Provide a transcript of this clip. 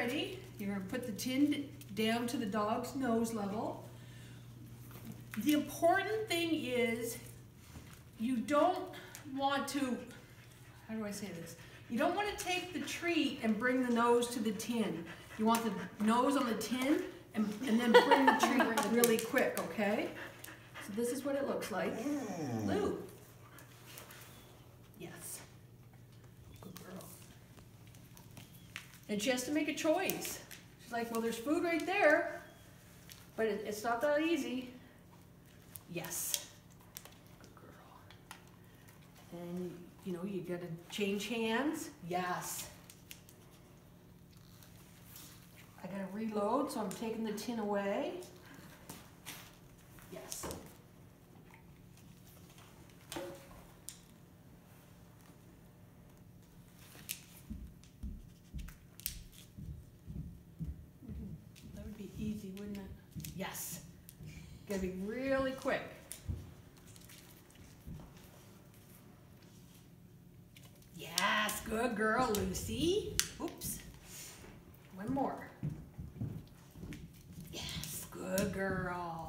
ready. You're going to put the tin down to the dog's nose level. The important thing is you don't want to, how do I say this? You don't want to take the treat and bring the nose to the tin. You want the nose on the tin and then bring the treat really quick, okay? So this is what it looks like. Lou. Yes. Good girl. And she has to make a choice. She's like, well, there's food right there, but it's not that easy. Yes. Good girl. And, you know, you gotta change hands. Yes. I gotta reload, so I'm taking the tin away. Yes. That would be easy, wouldn't it? Yes. Gotta be really quick. Yes, good girl, Lucy. Oops. One more. Yes, good girl.